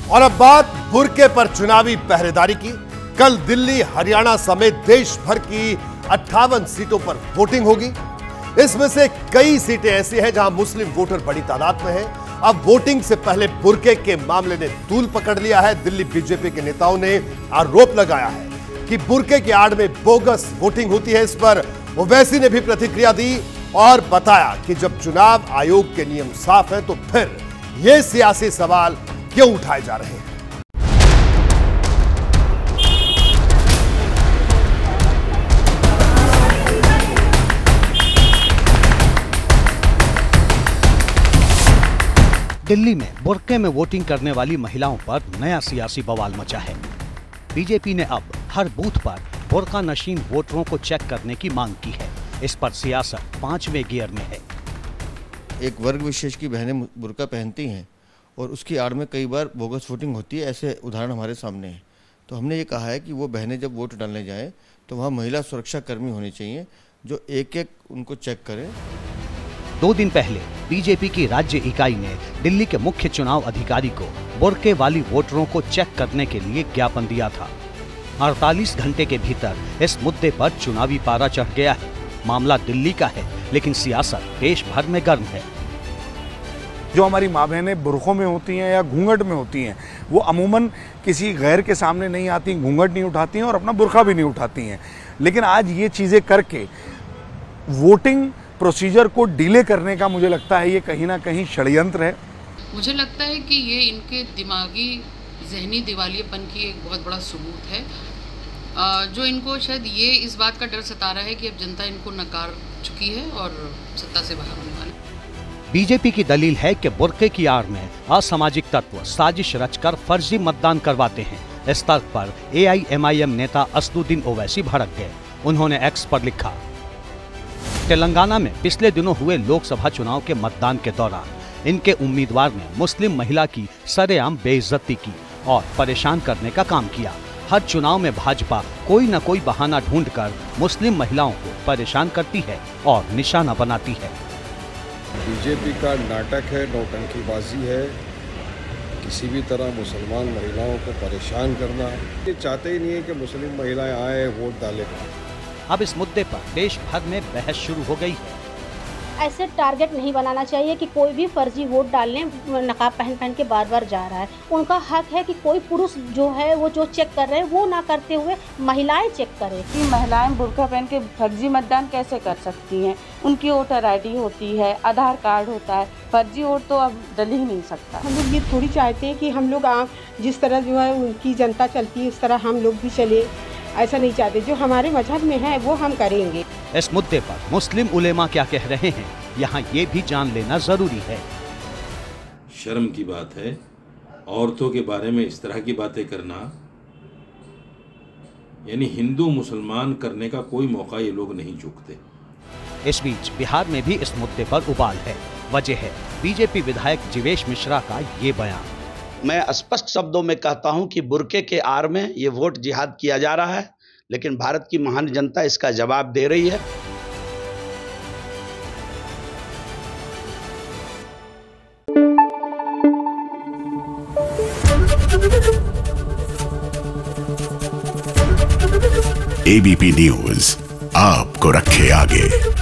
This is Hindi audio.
और अब बात बुर्के पर चुनावी पहरेदारी की। कल दिल्ली, हरियाणा समेत देश भर की 58 सीटों पर वोटिंग होगी। इसमें से कई सीटें ऐसी हैं जहां मुस्लिम वोटर बड़ी तादाद में हैं। अब वोटिंग से पहले बुर्के के मामले ने तूल पकड़ लिया है। दिल्ली बीजेपी के नेताओं ने आरोप लगाया है कि बुर्के की आड़ में बोगस वोटिंग होती है। इस पर ओवैसी ने भी प्रतिक्रिया दी और बताया कि जब चुनाव आयोग के नियम साफ हैं तो फिर ये सियासी सवाल क्यों उठाए जा रहे हैं। दिल्ली में बुर्के में वोटिंग करने वाली महिलाओं पर नया सियासी बवाल मचा है। बीजेपी ने अब हर बूथ पर बुर्का नशीन वोटरों को चेक करने की मांग की है। इस पर सियासत 5वें गियर में है। एक वर्ग विशेष की बहनें बुर्का पहनती हैं और उसकी आड़ में कई बार बोगस वोटिंग होती है। ऐसे उदाहरण हमारे सामने हैं। तो हमने ये कहा है कि वो बहनें जब वोट डालने जाएं तो वहाँ महिला सुरक्षा कर्मी होनी चाहिए जो एक एक उनको चेक करें। 2 दिन पहले बीजेपी की राज्य इकाई ने दिल्ली के मुख्य चुनाव अधिकारी को बुर्के वाली वोटरों को चेक करने के लिए ज्ञापन दिया था। 48 घंटे के भीतर इस मुद्दे पर चुनावी पारा चढ़ गया है। मामला दिल्ली का है, लेकिन सियासत देश भर में गर्म है। जो हमारी माँ बहनें बुर्खों में होती हैं या घूंघट में होती हैं, वो अमूमन किसी गैर के सामने नहीं आती, घूंघट नहीं उठाती हैं और अपना बुर्का भी नहीं उठाती हैं। लेकिन आज ये चीज़ें करके वोटिंग प्रोसीजर को डिले करने का मुझे लगता है ये कहीं ना कहीं षड्यंत्र है। मुझे लगता है कि ये इनके दिमागी जहनी दिवालियेपन की एक बहुत बड़ा सबूत है, जो इनको शायद ये इस बात का डर सता रहा है कि अब जनता इनको नकार चुकी है और सत्ता से बाहर होने वाले। बीजेपी की दलील है कि बुर्के की आड़ में असामाजिक तत्व साजिश रचकर फर्जी मतदान करवाते हैं। इस तर्क पर AIMIM नेता असदुद्दीन ओवैसी भड़क गए। उन्होंने एक्स पर लिखा, तेलंगाना में पिछले दिनों हुए लोकसभा चुनाव के मतदान के दौरान इनके उम्मीदवार ने मुस्लिम महिला की सरेआम बेइज्जती की और परेशान करने का काम किया। हर चुनाव में भाजपा कोई न कोई बहाना ढूंढकर मुस्लिम महिलाओं को परेशान करती है और निशाना बनाती है। बीजेपी का नाटक है, नौटंकीबाजी है, किसी भी तरह मुसलमान महिलाओं को परेशान करना। ये चाहते ही नहीं है कि मुस्लिम महिलाएं आए वोट डालें। अब इस मुद्दे पर देश भर में बहस शुरू हो गई है। ऐसे टारगेट नहीं बनाना चाहिए कि कोई भी फर्जी वोट डालने नकाब पहन के बार जा रहा है। उनका हक है कि कोई पुरुष जो है वो जो चेक कर रहे हैं वो ना करते हुए महिलाएं चेक करें। कि महिलाएं बुर्का पहन के फर्जी मतदान कैसे कर सकती हैं? उनकी वोटर ID होती है, आधार कार्ड होता है, फर्जी वोट तो अब डल ही नहीं सकता। हम लोग ये थोड़ी चाहते हैं कि हम लोग जिस तरह जो है उनकी जनता चलती है उस तरह हम लोग भी चले, ऐसा नहीं चाहते। जो हमारे मजहब में है वो हम करेंगे। इस मुद्दे पर मुस्लिम उलेमा क्या कह रहे हैं, यहाँ ये भी जान लेना जरूरी है। शर्म की बात है औरतों के बारे में इस तरह की बातें करना, यानी हिंदू मुसलमान करने का कोई मौका ये लोग नहीं चूकते। इस बीच बिहार में भी इस मुद्दे पर उबाल है। वजह है बीजेपी विधायक जीवेश मिश्रा का ये बयान। मैं स्पष्ट शब्दों में कहता हूं कि बुर्के के आड़ में ये वोट जिहाद किया जा रहा है, लेकिन भारत की महान जनता इसका जवाब दे रही है। ABP न्यूज आपको रखे आगे।